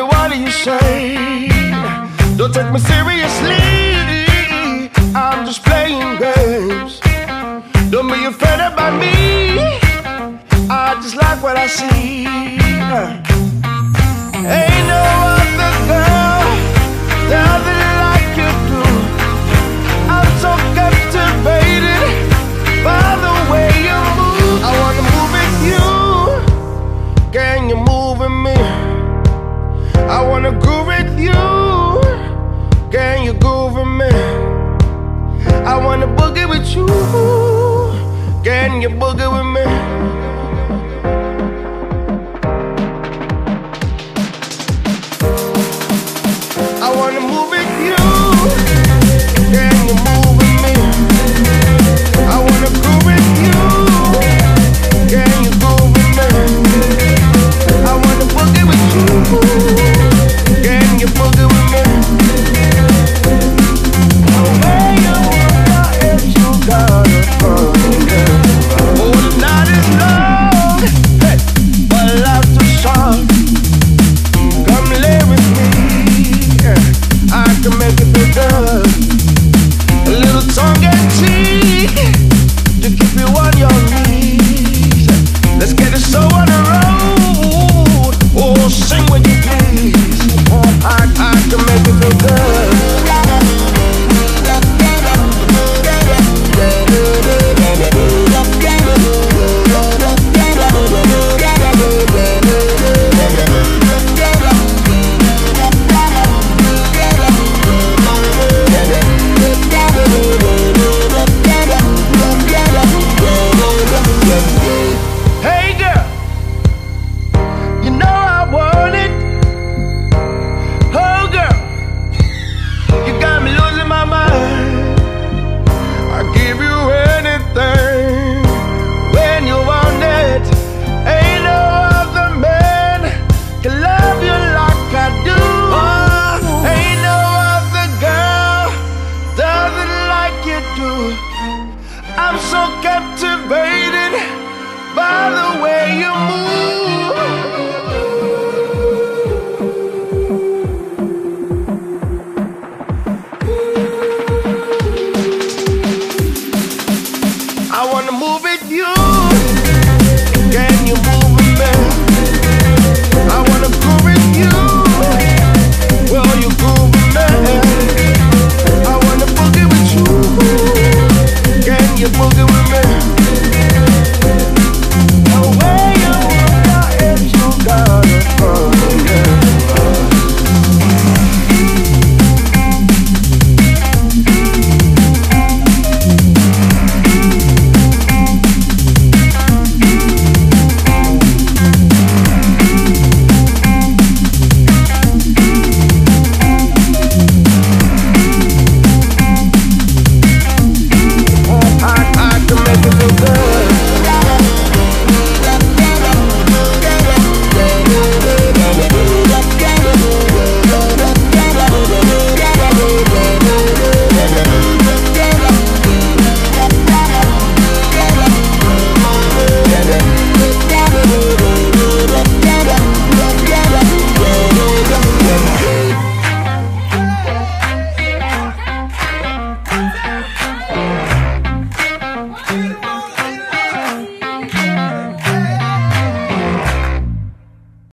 what do you say? Don't take me seriously, I'm just playing games. Don't be offended by me, I just like what I see. Ain't no other girl that like you do. I'm so captivated by the way you move. I wanna move with you, can you move with me? I wanna groove with you, can you groove with me? I wanna boogie with you, can you boogie with me? I wanna move with you.